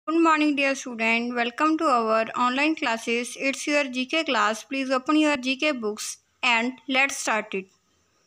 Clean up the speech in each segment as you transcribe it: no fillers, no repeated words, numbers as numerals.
Good morning, dear student. Welcome to our online classes. It's your GK class. Please open your GK books and let's start it.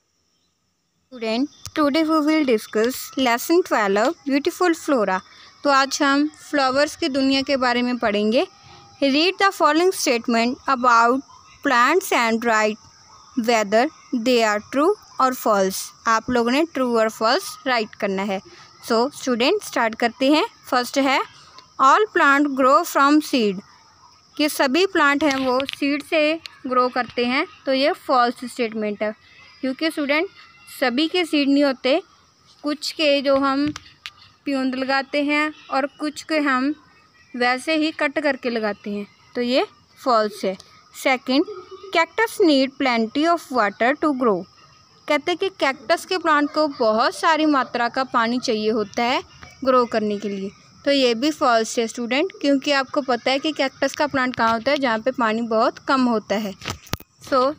Student, today we will discuss lesson 12 Beautiful Flora. तो आज हम flowers की दुनिया के बारे में पढ़ेंगे. Read the following statement about plants and write whether they are true or false. आप लोगों ने true और false write करना है. So student start करते हैं. First है all plant grow from seed, कि सभी प्लांट हैं वो सीड से ग्रो करते हैं. तो ये फॉल्स स्टेटमेंट है, क्योंकि स्टूडेंट सभी के सीड नहीं होते. कुछ के जो हम प्यूंद लगाते हैं और कुछ के हम वैसे ही कट करके लगाते हैं. तो ये फॉल्स है. Second, cactus need plenty of water to grow. कहते हैं कि कैक्टस के प्लांट को बहुत सारी मात्रा का पानी चाहिए होता है ग्रो करने के लिए. तो ये भी फॉल्स है स्टूडेंट, क्योंकि आपको पता है कि कैक्टस का प्लांट कहाँ होता है, जहाँ पे पानी बहुत कम होता है. सो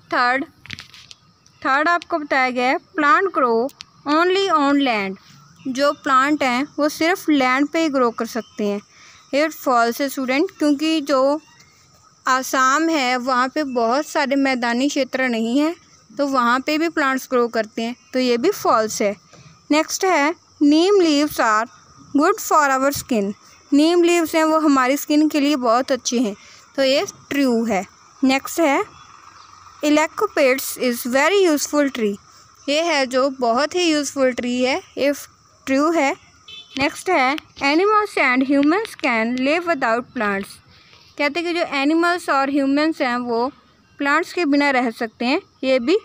थर्ड आपको बताया गया है plant grow only on land. जो प्लांट हैं वो सिर्फ लैंड पे ही ग्रो कर सकते हैं. ये फॉल्स है स्टूडेंट, क्योंकि जो आसाम है वहाँ पे बहुत सारे मैदानी क्षेत्र नहीं है, तो वहाँ पे भी प्लांट्स ग्रो करते हैं. तो ये भी फॉल्स है. नेक्स्ट है neem leaves are good for our skin. Neem leaves हैं वो हमारी स्किन के लिए बहुत अच्छे हैं. तो ये ट्रू है. नेक्स्ट है इलेक्ट्रोपेट्स इज़ वेरी यूज़फुल ट्री. ये है जो बहुत ही यूज़फुल ट्री है. ये ट्रू है. नेक्स्ट है animals and humans can live without plants. कहते हैं कि जो एनिमल्स और ह्यूमंस हैं वो प्लांट्स के बिना रह सकते हैं. ये भी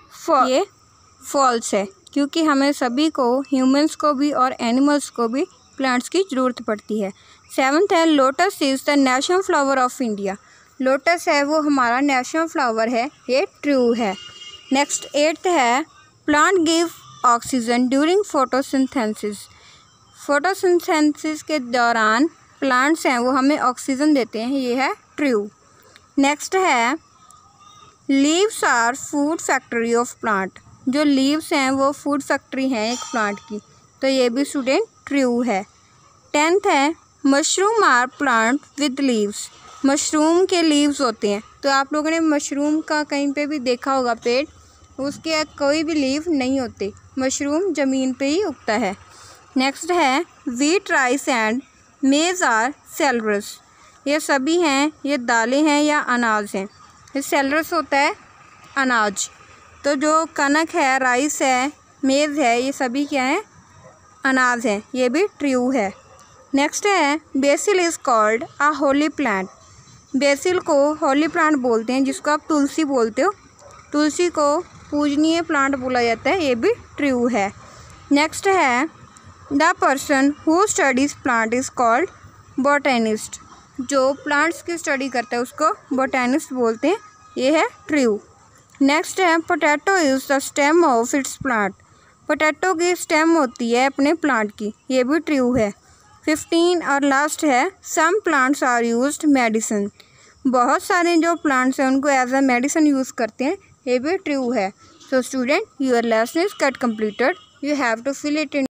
फॉल्स है, क्योंकि हमें सभी को, ह्यूमंस को भी और एनिमल्स को भी प्लांट्स की ज़रूरत पड़ती है. सेवन्थ है lotus is the national flower of India. Lotus है वो हमारा नेशनल फ्लावर है. ये ट्रू है. नेक्स्ट एट्थ है plant give oxygen during photosynthesis. Photosynthesis के दौरान प्लांट्स हैं वो हमें ऑक्सीजन देते हैं. ये है ट्रू. नेक्स्ट है leaves are food factory of plant. जो लीव्स हैं वो फूड फैक्ट्री हैं एक प्लांट की. तो ये भी स्टूडेंट ट्रू है. 10th है mushroom are plant with leaves. Mushroom के लीव्स होते हैं. तो आप लोगों ने मशरूम का कहीं पे भी देखा होगा पेड़, उसके कोई भी लीव नहीं होते. मशरूम ज़मीन पे ही उगता है. नेक्स्ट है wheat rice and maize are cereals. ये सभी हैं, ये दालें हैं या अनाज हैं. ये सेलरस होता है अनाज. तो जो कनक है, राइस है, मेज़ है, ये सभी क्या हैं, अनाज हैं. ये भी ट्रू है. नेक्स्ट है basil is called a holy plant. Basil को होली प्लांट बोलते हैं, जिसको आप तुलसी बोलते हो. तुलसी को पूजनीय प्लांट बोला जाता है. ये भी ट्रू है. नेक्स्ट है the person who studies plant is called botanist. जो प्लांट्स की स्टडी करता है उसको बोटेनिस्ट बोलते हैं. ये है ट्रू. नेक्स्ट है potato is the stem of its plant. Potato की स्टेम होती है अपने प्लांट की. ये भी ट्रू है. 15 और लास्ट है some plants are used medicine. बहुत सारे जो प्लांट्स हैं उनको एज अ मेडिसिन यूज़ करते हैं. ये भी ट्रू है. So student, your lesson is get completed. You have to fill it in